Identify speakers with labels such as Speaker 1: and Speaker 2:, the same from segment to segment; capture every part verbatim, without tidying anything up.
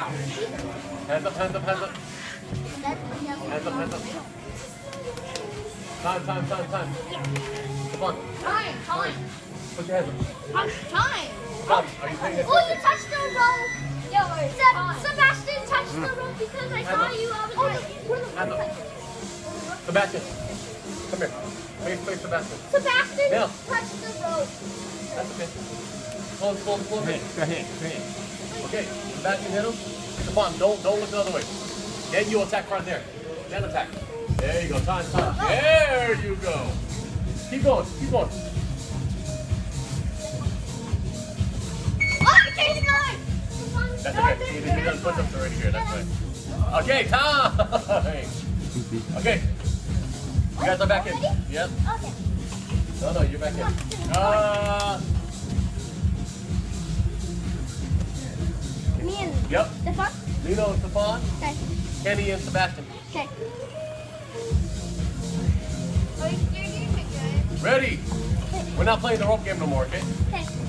Speaker 1: Hands up, hands up, hands up. Hands up, hands up. Time, time, time, time. Come on.
Speaker 2: Time, time.
Speaker 1: Put your hands up.
Speaker 2: Time.
Speaker 1: Stop. Are you paying attention?
Speaker 2: Oh, you touched the rope. Yo, Se Sebastian touched the rope because I saw you. I was like,
Speaker 1: hands up. Sebastian, come here. Face, face Sebastian.
Speaker 2: Sebastian
Speaker 1: Now.
Speaker 2: touched the rope.
Speaker 1: That's okay. Close, close, close.
Speaker 3: Go ahead, go ahead, go ahead.
Speaker 1: Okay, Sebastian hit him. Stefan, don't, don't look the other way. Then you attack front there. Then attack. There you go. Time, time. There you go. Keep going, keep going.
Speaker 2: Oh, I changed mine.
Speaker 1: That's okay. You did done push-ups already here. That's right. Okay, time. Okay. You guys are back in. Yep.
Speaker 2: Okay.
Speaker 1: No, no, you're back in. Uh.
Speaker 2: Me and
Speaker 1: Yep.
Speaker 2: Stefan?
Speaker 1: Lino and Stefan.
Speaker 2: Okay.
Speaker 1: Kenny and Sebastian.
Speaker 2: Okay.
Speaker 1: Ready? We're not playing the rope game no more, okay?
Speaker 2: Okay.
Speaker 1: Get up,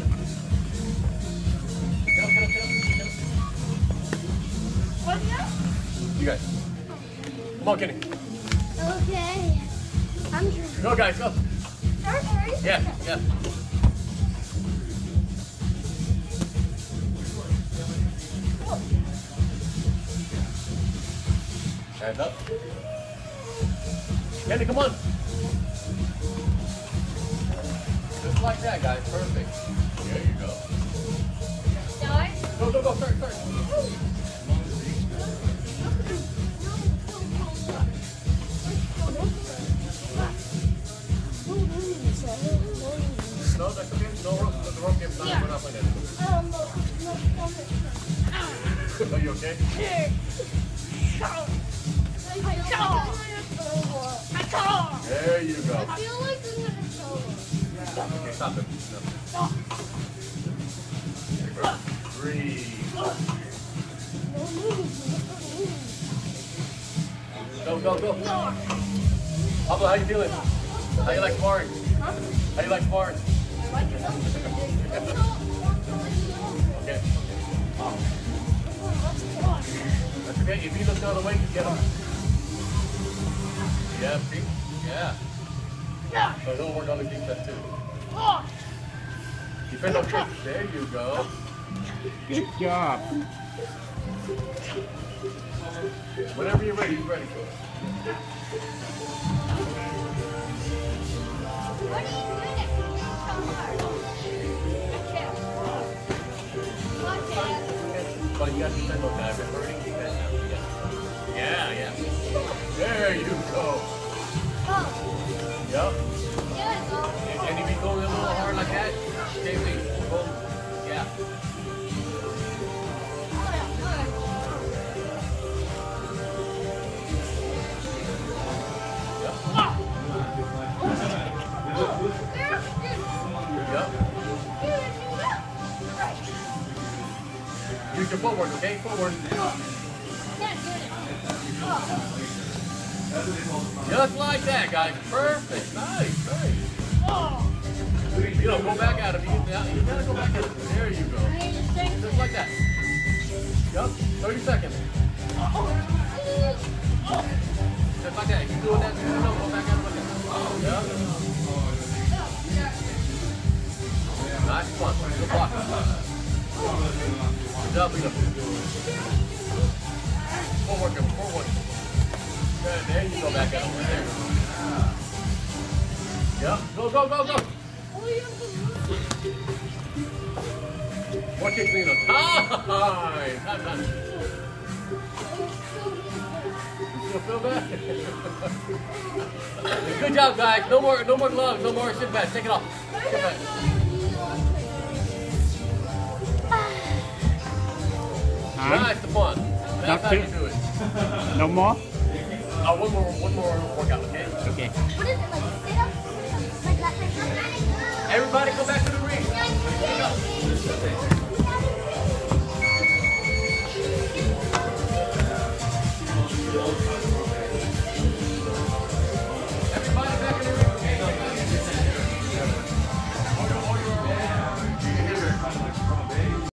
Speaker 1: get up, get up, get up.
Speaker 2: What's up?
Speaker 1: You guys. Come on, Kenny.
Speaker 2: Okay. I'm just.
Speaker 1: Go, guys, go.
Speaker 2: Sorry.
Speaker 1: Yeah, yeah. Hands up. Kenny, come on. Just like that, guys. Perfect. There you go. Go, go, go. Start, start. No, that's okay. No, the rope game's not. We're not playing that. Are you okay? There you go.
Speaker 2: I feel like this is a
Speaker 1: Okay, stop it. No. Three. Go, go, go. Pablo, how you feeling? How you like sparring? How you like sparring? Okay. That's okay. If you look the other way, you get him. Yeah, see? Yeah. So he'll work on the defense too. Defend on tricks. There you go.
Speaker 3: Good job.
Speaker 1: Whenever you're ready, you're ready.
Speaker 2: What are you doing it for so hard? I can't.
Speaker 1: But you got to defend on that. If it's hurting, defend now. Yeah, yeah. There you go.
Speaker 2: Oh.
Speaker 1: Yep.
Speaker 2: Yeah, go.
Speaker 1: And if you go a little hard like that, same thing. Go. Yeah. Yep. Use your footwork, okay? Footwork. Just like that, guys. Perfect. Nice, nice. You know, go back at him. You, you gotta go back at him. There you go. Just like that. Yep. thirty seconds. Just like that. If you're doing that, you know, go back at him like that. Yep. Nice one. Good block. Good job, Lino. Forward, forward. Good, there you go back at him right there. Yep. Go, go, go, go. More kicks, Lino. Time! Time, time. You still feel bad? Good job, guys. No more, no more gloves. No more shin pads. Take it off. Shin pads. Nice, the fun. That's how you do it.
Speaker 3: No more?
Speaker 1: Uh, one more, one more workout, okay?
Speaker 3: Okay.
Speaker 2: What is it, like sit-ups? Like that? Like that?
Speaker 1: Everybody go back to the